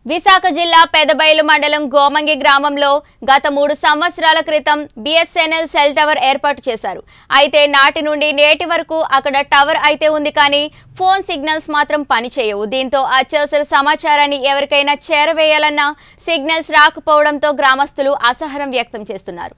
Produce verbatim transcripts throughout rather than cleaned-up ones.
విశాఖ జిల్లా పెదబైలు మండలం గోమంగి గ్రామంలో గత మూడు సంవత్సరాల క్రితం బిఎస్ఎన్ఎల్ సెల్ టవర్ ఏర్పాటు చేశారు. అయితే నాటి నుండి నేటి వరకు అక్కడ టవర్ అయితే ఉంది కానీ ఫోన్ సిగ్నల్స్ మాత్రం పనిచేయవు. దీంతో అత్యవసర సమాచారాన్ని ఎవరికైనా చేరవేయాలన్నా సిగ్నల్స్ రాకపోవడంతో గ్రామస్తులు అసహనం వ్యక్తం చేస్తున్నారు.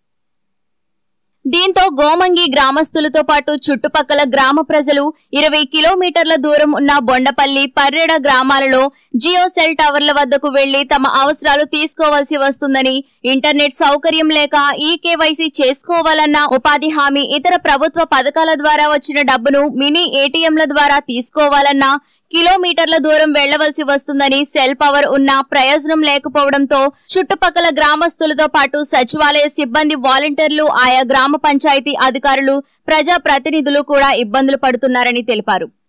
దీంతో గోమంగి గ్రామస్తులతో పాటు చుట్టుపక్కల గ్రామ ప్రజలు ఇరవై కిలోమీటర్ల దూరం ఉన్న బొండపల్లి పర్రెడ గ్రామాలలో జియో సెల్ టవర్ల వద్దకు వెళ్లి తమ అవసరాలు తీసుకోవాల్సి వస్తుందని, ఇంటర్నెట్ సౌకర్యం లేక ఈకేవైసీ చేసుకోవాలన్నా, ఉపాధి హామీ ఇతర ప్రభుత్వ పథకాల ద్వారా వచ్చిన డబ్బును మినీ ఏటీఎంల ద్వారా తీసుకోవాలన్నా కిలోమీటర్ల దూరం వెళ్లవలసి వస్తుందని, సెల్ పవర్ ఉన్నా ప్రయోజనం లేకపోవడంతో చుట్టుపక్కల గ్రామస్తులతో పాటు సచివాలయ సిబ్బంది, వాలంటీర్లు, ఆయా గ్రామ పంచాయతీ అధికారులు, ప్రజా ప్రతినిధులు కూడా ఇబ్బందులు పడుతున్నారని తెలిపారు.